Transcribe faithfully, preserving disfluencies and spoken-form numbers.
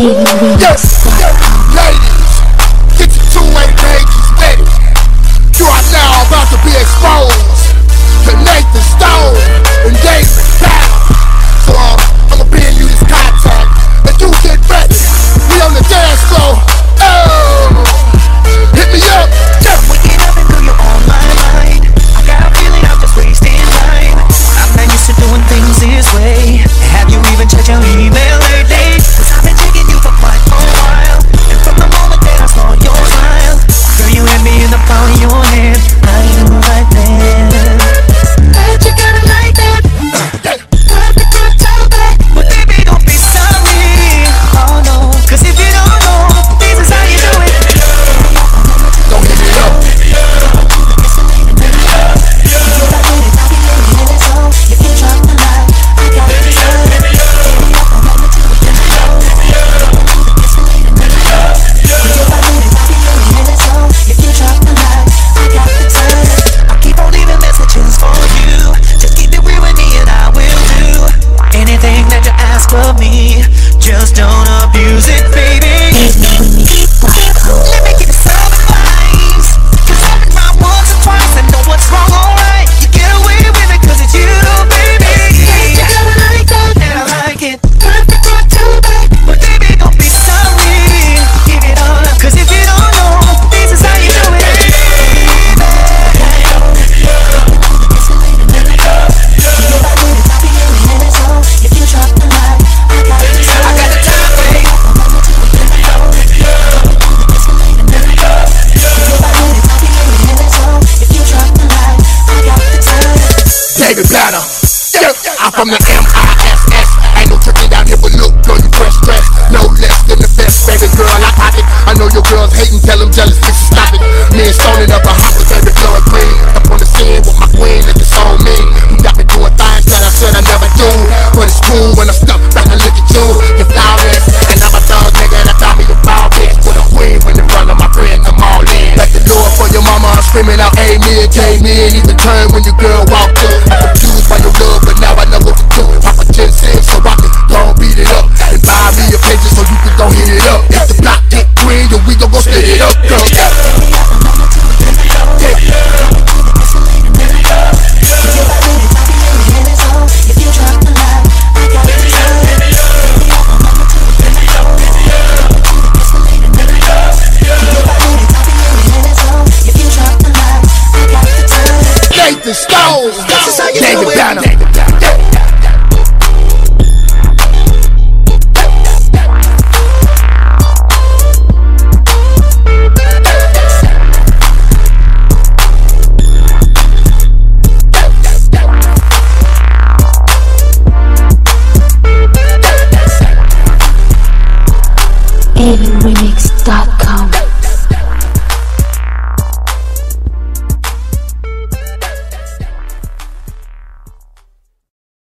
Yes, ladies, get your two-way pages ready. You are now about to be exposed to Nathan Stone and David Battle. So um, I'm gonna bring you this contact and you get ready. We on the dance floor. Oh, hit me up. Yeah. Waking up and through your on my mind. I got a feeling I'm just wasting time. I'm not used to doing things this way. Have you even checked your email lately? Cause I've been checking you for quite a while. And from the moment that I saw your smile, girl, you had me in the palm of your hand. I knew right then that you gotta like that. Perfect for a throwback. But baby, don't be sorry. Oh no, cause if you don't know, this is how you do it. Don't hit me up. Of me, just don't abuse it, baby. Let me give you some advice, cause I've been wrong once or twice. I know what's wrong, alright. You get away with it cause it's you, baby. You gotta like that, and I like it. Perfect for a throwback, but baby, don't be sorry. Give it all up, cause if you don't know, this is how you do it. David Blatter, yeah, I'm from the M I S S. Ain't no tricking down here, but look, girl, you fresh dress. No less than the best, baby girl, I pop it. I know your girls hating, tell them jealous, bitches stop it. Me and Stonin' up a hopper, baby girl, green. Up on the scene with my queen, let this on me. You got me doing things that I said I never do, but it's cool when I'm stuck